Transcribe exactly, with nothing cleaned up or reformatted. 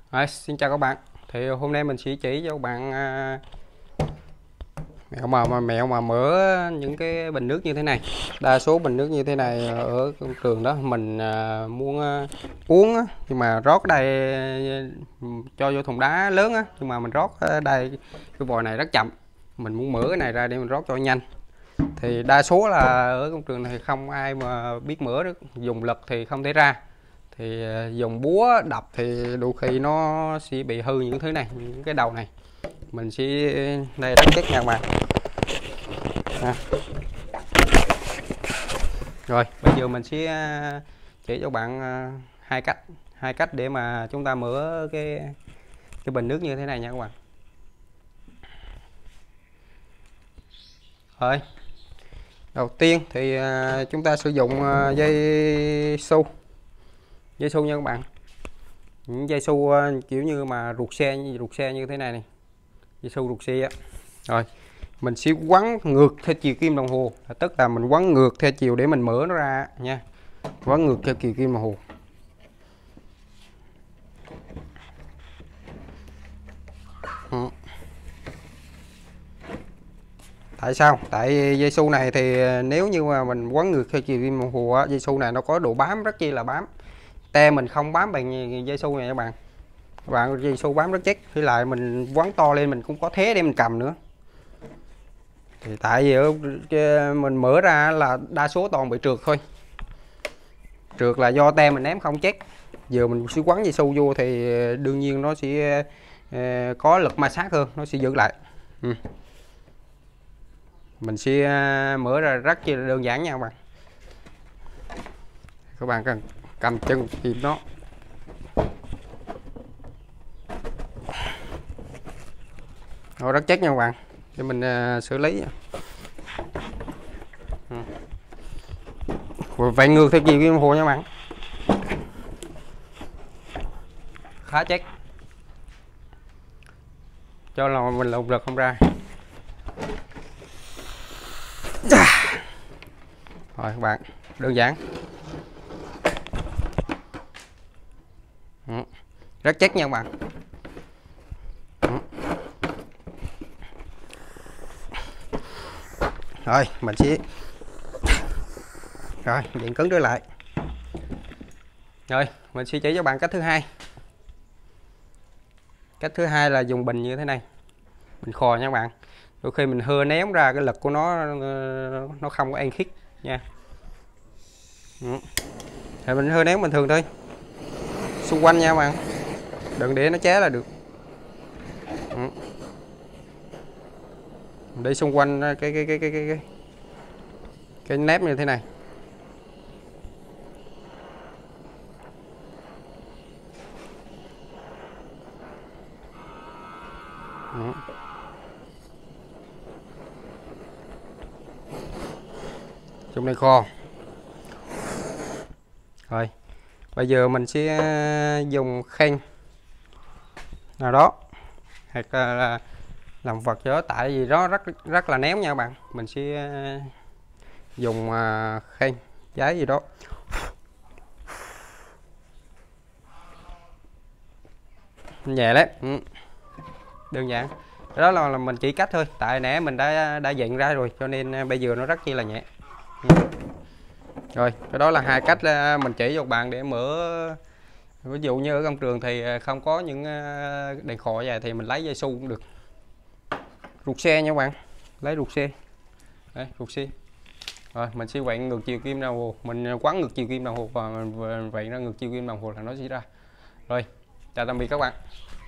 Rồi, xin chào các bạn. Thì hôm nay mình sẽ chỉ cho các bạn à, mẹo mà, mà mẹo mà mở những cái bình nước như thế này. Đa số bình nước như thế này ở công trường đó mình à, muốn à, uống á, nhưng mà rót đây cho vô thùng đá lớn á, nhưng mà mình rót ở đây cái vòi này rất chậm. Mình muốn mở cái này ra để mình rót cho nhanh. Thì đa số là ở công trường này không ai mà biết mở được, dùng lực thì không thể ra. Thì dùng búa đập thì đôi khi nó sẽ bị hư những thứ này, những cái đầu này. Mình sẽ đây rất chắc nha các bạn. À. Rồi bây giờ mình sẽ chỉ cho bạn hai cách hai cách để mà chúng ta mở cái cái bình nước như thế này nha các bạn. Rồi đầu tiên thì chúng ta sử dụng dây su dây su nha các bạn. Những dây su kiểu như mà ruột xe ruột xe như thế này này, dây su ruột xe á. Rồi mình sẽ quấn ngược theo chiều kim đồng hồ, tức là mình quấn ngược theo chiều để mình mở nó ra nha, quấn ngược theo chiều kim đồng hồ. Ừ. Tại sao? Tại dây su này thì nếu như mà mình quấn ngược theo chiều kim đồng hồ á, dây su này nó có độ bám rất chi là bám. Te mình không bám bằng dây su này các bạn. Các bạn dây su bám rất chắc, với lại mình quấn to lên mình cũng có thế để mình cầm nữa. Thì tại vì mình mở ra là đa số toàn bị trượt thôi, trượt là do tem mình ném không chắc. Giờ mình sẽ quấn dây su vô thì đương nhiên nó sẽ có lực ma sát hơn, nó sẽ giữ lại. Ừ. Mình sẽ mở ra rất là đơn giản nha các bạn. Các bạn cần cầm chân kìm nó. Nó rất chắc nha các bạn, để mình uh, xử lý. Ừ. Vậy ngược theo chiều kim đồng hồ nha các bạn, khá chắc, cho là mình lục lực không ra. Rồi các bạn, đơn giản. Ừ. Rất chắc nha các bạn. Ừ. Rồi mình sẽ rồi điện cứng trở lại. Rồi mình sẽ chỉ cho bạn cách thứ hai. Cách thứ hai là dùng bình như thế này, bình khò nha các bạn. Đôi khi mình hơ ném ra cái lực của nó nó không có an khít nha. Ừ. Thì mình hơ ném bình thường thôi, xung quanh nha các bạn, đừng để nó ché là được. Ừ. Để xung quanh cái cái cái cái cái cái, cái nếp như thế này. Ừ. Trong đây kho. Rồi bây giờ mình sẽ dùng khen nào đó hoặc là làm vật cho, tại vì đó rất rất là ném nha các bạn. Mình sẽ dùng khen giấy gì đó. Nhẹ đấy. Ừ. Đơn giản. Đó là, là mình chỉ cách thôi, tại nãy mình đã đã dựng ra rồi cho nên bây giờ nó rất chi là nhẹ. Ừ. Rồi cái đó là hai cách mình chỉ cho bạn để mở. Ví dụ như ở công trường thì không có những đèn khò vậy thì mình lấy dây su cũng được. Ruột xe nha các bạn, lấy ruột xe. Đấy, ruột xe. Rồi mình sẽ quậy ngược chiều kim đồng hồ, mình quấn ngược chiều kim đồng hồ và mình quậy ra ngược chiều kim đồng hồ là nó sẽ ra. Rồi chào tạm biệt các bạn.